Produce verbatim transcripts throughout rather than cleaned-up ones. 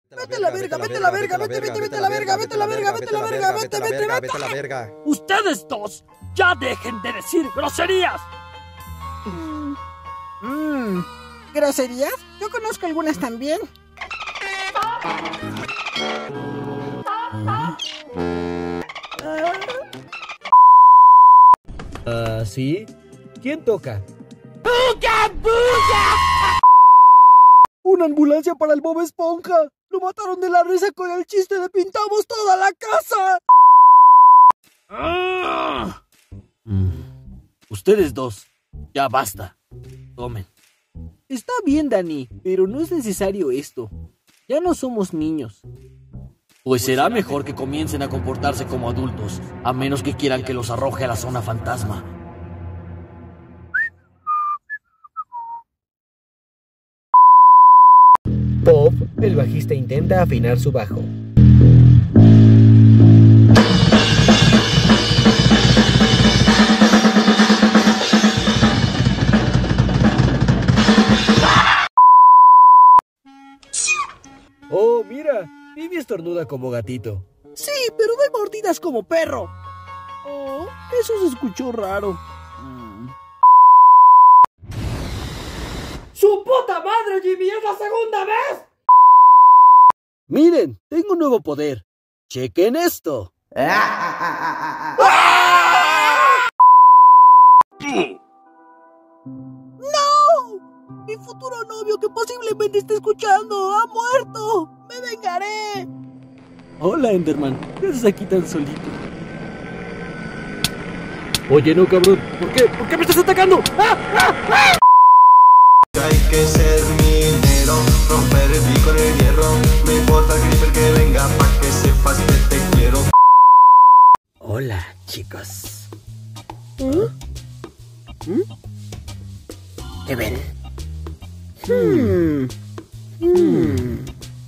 Vete a la verga, vete a la verga, vete, vete, vete a la verga, vete a la verga, vete a la verga, vete, vete, vete a la verga. Ustedes dos, ya dejen de decir groserías. Mmm, ¿groserías? Yo conozco algunas también. Ah, ¿sí? ¿Quién toca? ¡Buga, buga! ¡Una ambulancia para el Bob Esponja! ¡Lo mataron de la risa con el chiste de pintamos toda la casa! Ah. Mm. Ustedes dos, ya basta. Tomen. Está bien, Dani, pero no es necesario esto. Ya no somos niños. Pues será mejor que comiencen a comportarse como adultos, a menos que quieran que los arroje a la zona fantasma. Bob, el bajista, intenta afinar su bajo. Oh, mira, Mimi estornuda como gatito. Sí, pero doy mordidas como perro. Oh, eso se escuchó raro. Mm. ¡Su puta madre, Jimmy! ¡Es la segunda vez! Miren, tengo un nuevo poder. Chequen esto. ¡No! Mi futuro novio, que posiblemente esté escuchando, ha muerto. ¡Me vengaré! Hola, Enderman. ¿Qué haces aquí tan solito? Oye, no, cabrón. ¿Por qué? ¿Por qué me estás atacando? ¡Ah! ¡Ah! ¡Ah! Hay que ser minero, romper el pico en el hierro. No importa el creeper que venga, pa' que sepas que te quiero. Hola, chicos. ¿Eh? ¿Mm? ¿Qué ven? Hmm. Hmm.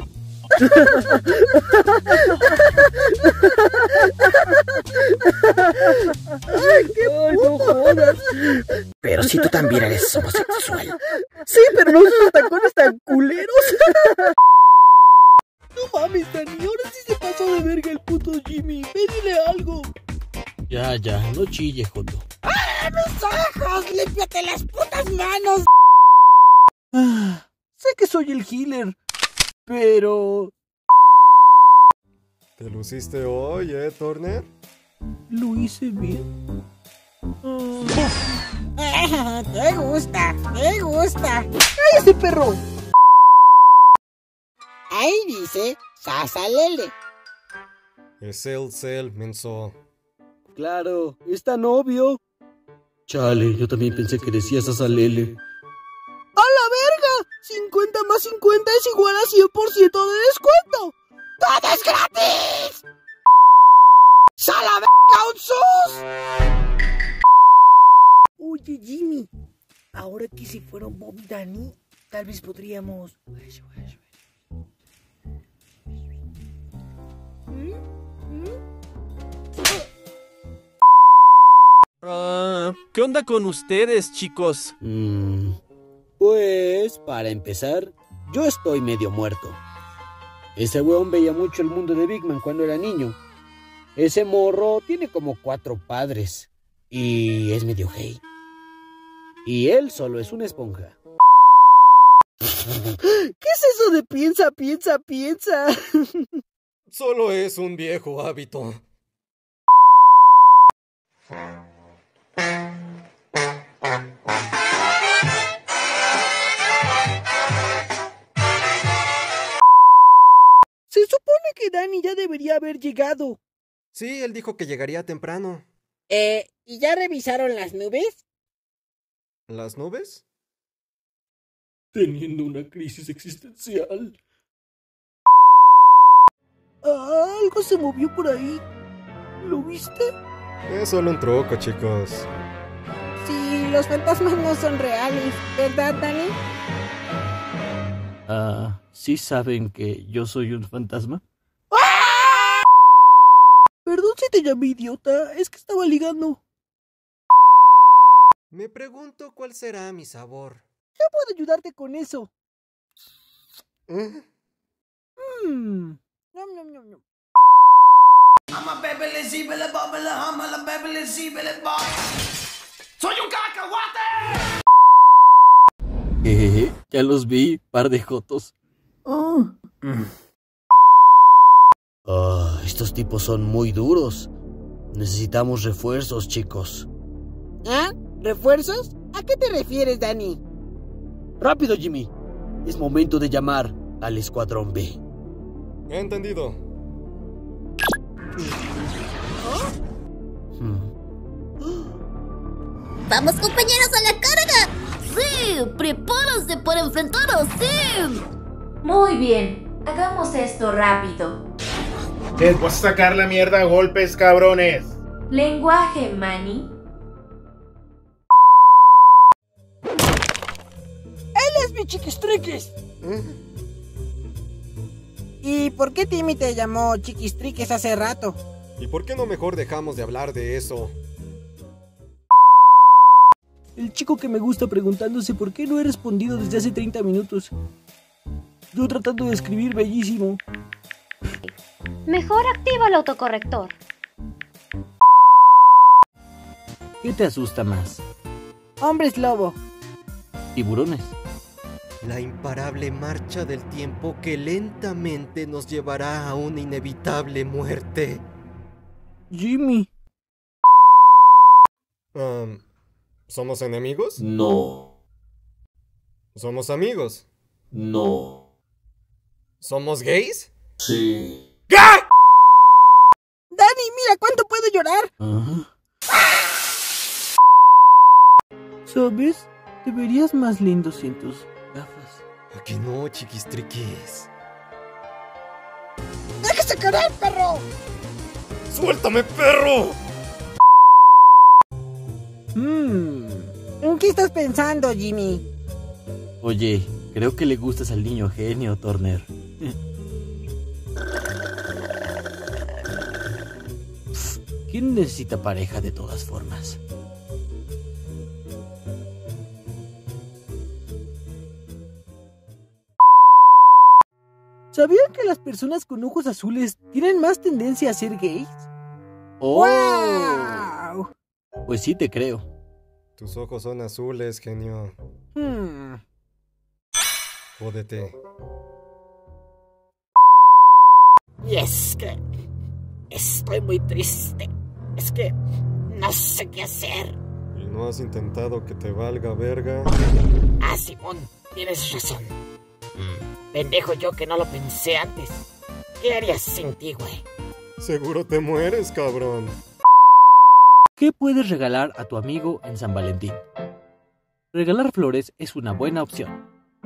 ¡Ay, qué Ay, no jodas. Pero si tú también eres homosexual. Sí, pero no esos tacones tan culeros. No mames, Dani, ahora sí se pasó de verga el puto Jimmy. Pedile algo. Ya, ya, no chille, Joto. ¡Ah, mis ojos! ¡Límpiate las putas manos! Ah, sé que soy el healer, pero... ¿Te luciste hoy, eh, Turner? lo hice bien. Ah, ¡te gusta! ¡Te gusta! ¡Cállate, perro! Ahí dice Sasalele. Es el cel, menso. Claro, es tan obvio. Chale, yo también pensé que decías Azalele. ¡A la verga! cincuenta más cincuenta es igual a cien por ciento de descuento. ¡Todo es gratis! ¡A la verga, un sus! Oye, Jimmy, ahora que si fueron Bob y Dani, tal vez podríamos... Uh, ¿Qué onda con ustedes, chicos? Mm, pues, para empezar, yo estoy medio muerto. Ese weón veía mucho el mundo de Big Man cuando era niño. Ese morro tiene como cuatro padres. Y es medio gay. Y él solo es una esponja. ¿Qué es eso de piensa, piensa, piensa? Solo es un viejo hábito. Se supone que Dani ya debería haber llegado. Sí, él dijo que llegaría temprano. Eh, ¿y ya revisaron las nubes? ¿Las nubes? Teniendo una crisis existencial. Ah, algo se movió por ahí. ¿Lo viste? Es solo un truco, chicos. Sí, los fantasmas no son reales, ¿verdad, Dani? Ah, ¿sí saben que yo soy un fantasma? ¡Ah! Perdón si te llamé idiota, es que estaba ligando. Me pregunto cuál será mi sabor. Yo puedo ayudarte con eso. ¿Eh? Mmm. Ñam, ñam, ñam, ñam. ¡Soy un cacahuate! Jejeje, ya los vi, par de jotos. Oh. Ah, estos tipos son muy duros. Necesitamos refuerzos, chicos. ¿Ah? ¿Refuerzos? ¿A qué te refieres, Dani? Rápido, Jimmy. Es momento de llamar al Escuadrón B. Entendido. Hmm. ¡Vamos, compañeros, a la carga! ¡Sí! ¡Prepárense para enfrentarnos! ¡Sí! Muy bien, hagamos esto rápido. Les voy a sacar la mierda a golpes, cabrones. Lenguaje, Manny. ¡Él es mi chiquistriquis! ¿Y por qué Timmy te llamó chiquistriquis hace rato? ¿Y por qué no mejor dejamos de hablar de eso? El chico que me gusta preguntándose por qué no he respondido desde hace treinta minutos. Yo tratando de escribir bellísimo. Mejor activa el autocorrector. ¿Qué te asusta más? Hombres lobo. ¿Tiburones? La imparable marcha del tiempo que lentamente nos llevará a una inevitable muerte. Jimmy. Um, ¿Somos enemigos? No. ¿Somos amigos? No. ¿Somos gays? Sí. ¿Qué? Dani, mira cuánto puedo llorar. Ajá. ¿Sabes? Te verías más lindo sin tus gafas. ¿A que no, chiquistriquis? ¡Déjese querer, perro! ¡Suéltame, perro! Hmm. ¿En qué estás pensando, Jimmy? Oye, creo que le gustas al niño genio, Turner. ¿Quién necesita pareja de todas formas? ¿Sabían que las personas con ojos azules tienen más tendencia a ser gays? ¡Oh! ¡Wow! Pues sí te creo. Tus ojos son azules, genio. Hmm. Jódete. Y es que estoy muy triste. Es que no sé qué hacer. ¿Y no has intentado que te valga verga? Ah, Simón, tienes razón. Pendejo yo que no lo pensé antes. ¿Qué harías sin ti, güey? Seguro te mueres, cabrón. ¿Qué puedes regalar a tu amigo en San Valentín? Regalar flores es una buena opción.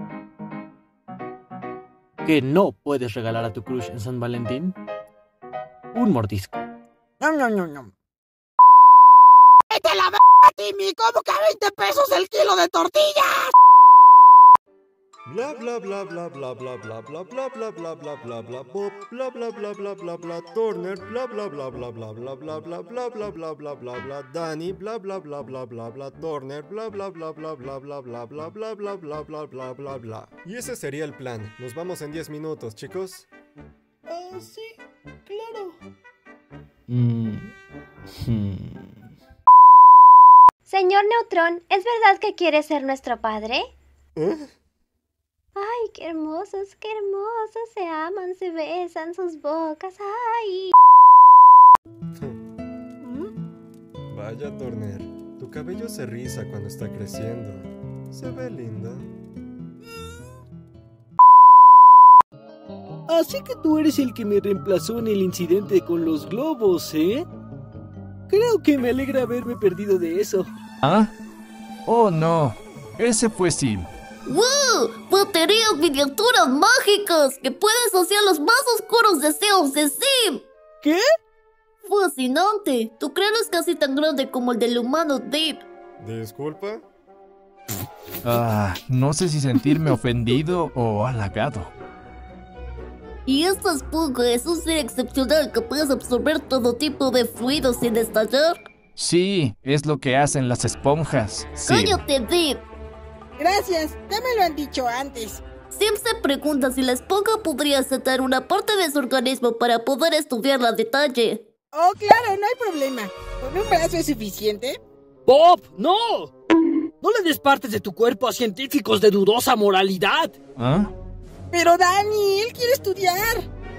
¿Qué no puedes regalar a tu crush en San Valentín? Un mordisco. No, no, no, no. ¡Vete a la verga, Timmy! ¿Cómo que a veinte pesos el kilo de tortillas? Bla bla bla bla bla bla bla bla bla bla bla bla bla bla Bob bla bla bla bla bla bla Turner bla bla bla bla bla bla bla bla bla bla bla bla bla bla Danny bla bla bla bla bla bla Turner bla bla bla bla bla bla bla bla bla bla bla bla bla bla bla. Y ese sería el plan. Nos vamos en diez minutos, chicos. Ah, sí, claro. Mm. Hmm. Señor Neutrón, ¿es verdad que quiere ser nuestro padre? ¿Eh? Ay, qué hermosos, qué hermosos. Se aman, se besan sus bocas. Ay. Vaya, Turner, tu cabello se riza cuando está creciendo. Se ve lindo. Así que tú eres el que me reemplazó en el incidente con los globos, ¿eh? Creo que me alegra haberme perdido de eso. ¿Ah? Oh, no. Ese fue Sim. ¡Wow! ¡Baterías miniaturas mágicas! ¡Que pueden saciar los más oscuros deseos de Sim! ¿Qué? ¡Fascinante! Tu cráneo es casi tan grande como el del humano Deep. ¿Disculpa? Ah, no sé si sentirme ofendido o halagado. Y esta esponja es un ser excepcional capaz de absorber todo tipo de fluidos sin estallar. Sí, es lo que hacen las esponjas. Sí. ¡Cállate, Deep! Gracias, ya me lo han dicho antes. Sim se pregunta si la esponja podría aceptar una parte de su organismo para poder estudiarla a detalle. Oh, claro, no hay problema. ¿Con un brazo es suficiente? ¡Bob, no! No le des partes de tu cuerpo a científicos de dudosa moralidad. ¿Ah? Pero Dani, él quiere estudiar.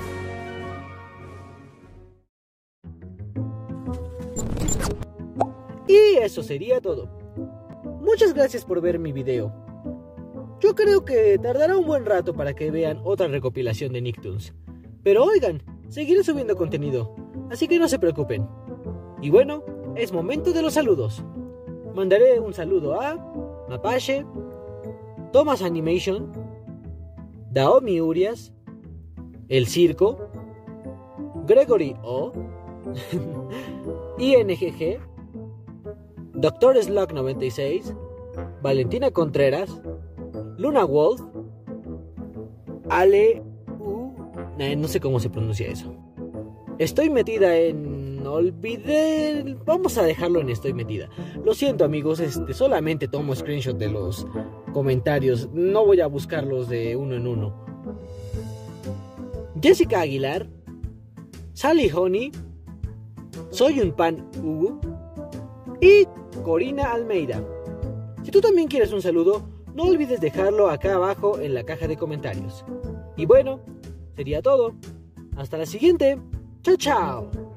Y eso sería todo. Muchas gracias por ver mi video. Yo creo que tardará un buen rato para que vean otra recopilación de Nicktoons. Pero oigan, seguiré subiendo contenido, así que no se preocupen. Y bueno, es momento de los saludos. Mandaré un saludo a Mapache, Thomas Animation, Daomi Urias, El Circo, Gregory O, I N G G, Doctor Slug noventa y seis, Valentina Contreras, Luna Wolf, Ale U, eh, no sé cómo se pronuncia eso. Estoy metida en... Olvidé... Vamos a dejarlo en estoy metida. Lo siento amigos, este, solamente tomo screenshot de los comentarios. No voy a buscarlos de uno en uno. Jessica Aguilar, Sally Honey, Soy un pan Hugo y Corina Almeida. Si tú también quieres un saludo, no olvides dejarlo acá abajo en la caja de comentarios. Y bueno, sería todo. Hasta la siguiente. Chao, chao.